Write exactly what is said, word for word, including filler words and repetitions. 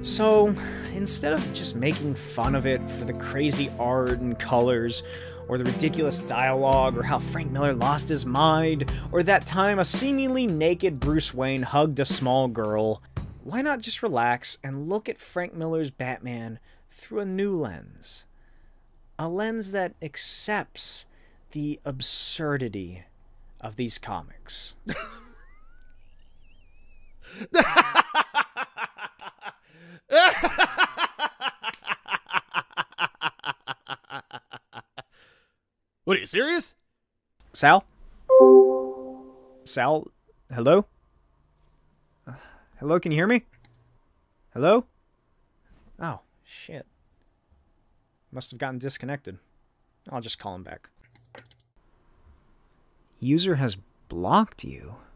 So, instead of just making fun of it for the crazy art and colors, or the ridiculous dialogue, or how Frank Miller lost his mind, or that time a seemingly naked Bruce Wayne hugged a small girl, why not just relax and look at Frank Miller's Batman through a new lens? A lens that accepts the absurdity of these comics. What, are you serious? Sal? Sal? Hello? Uh, hello, can you hear me? Hello? Oh, shit. Must have gotten disconnected. I'll just call him back. User has blocked you.